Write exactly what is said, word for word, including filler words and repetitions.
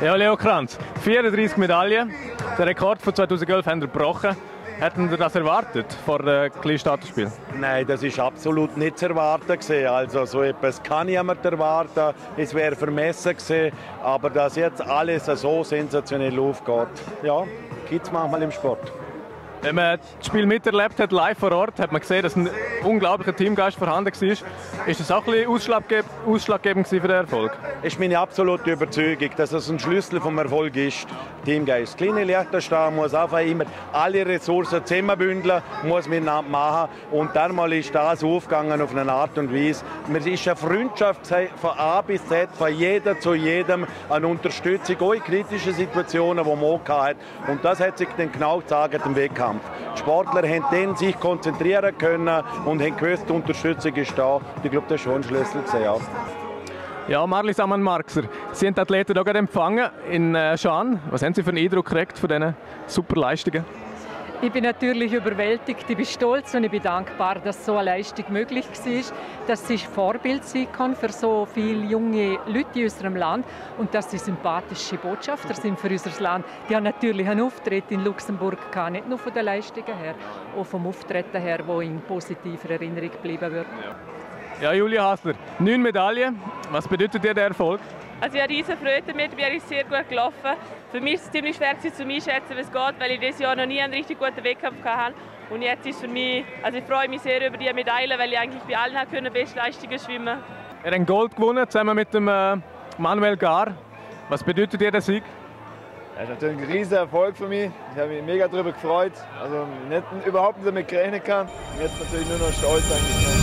Ja, Leo Kranz, vierunddreißig Medaillen. Der Rekord von zweitausendelf haben wir gebrochen. Hätten Sie das erwartet vor dem Kleinstaatenspiel? Nein, das ist absolut nicht zu erwarten gewesen. Also so etwas kann niemand erwarten. Es wäre vermessen gewesen. Aber dass jetzt alles so sensationell aufgeht, ja, gibt es manchmal im Sport. Wenn man das Spiel miterlebt hat, live vor Ort, hat man gesehen, dass ein unglaublicher Teamgeist vorhanden war. Ist das auch ein bisschen ausschlaggebend, ausschlaggebend für den Erfolg? Es ist meine absolute Überzeugung, dass es ein Schlüssel vom Erfolg ist. Teamgeist. Kleine Liechtenstein muss einfach immer alle Ressourcen zusammenbündeln, muss miteinander machen. Und dann mal ist das aufgegangen auf eine Art und Weise. Es ist eine Freundschaft von A bis Z, von jedem zu jedem, eine Unterstützung, auch in kritischen Situationen, die man auch hatte. Und das hat sich dann genau gezeigt im Wettkampf. Die Sportler haben dann sich konzentrieren können und haben gewusst, die Unterstützung ist da. Ich glaube, das ist schon ein Schlüssel gewesen, ja. Ja, Marlies Ammann-Marxer, Sie haben die Athleten hier gerade empfangen in äh, Schaan. Was haben Sie für einen Eindruck gekriegt von diesen super Leistungen? Ich bin natürlich überwältigt, ich bin stolz und ich bin dankbar, dass so eine Leistung möglich war, dass sie Vorbild sein kann für so viele junge Leute in unserem Land und dass sie sympathische Botschafter sind für unser Land. Die haben natürlich einen Auftritt in Luxemburg gehabt, nicht nur von den Leistungen her, auch vom Auftreten her, wo in positiver Erinnerung geblieben wird. Ja, Julia Hasler, neun Medaillen. Was bedeutet dir der Erfolg? Also ich habe riesen Freude damit, mir ist sehr gut gelaufen. Für mich ist es ziemlich schwer zu einschätzen, wie es geht, weil ich dieses Jahr noch nie einen richtig guten Wettkampf hatte. Und jetzt ist für mich, also ich freue mich sehr über die Medaille, weil ich eigentlich bei allen können Bestleistungen schwimmen. Er hat Gold gewonnen, zusammen mit dem äh, Manuel Gar. Was bedeutet dir der Sieg? Das ist natürlich ein riesiger Erfolg für mich. Ich habe mich mega darüber gefreut. Also nicht, überhaupt nicht damit gerechnet kann. Und jetzt natürlich nur noch stolz eigentlich.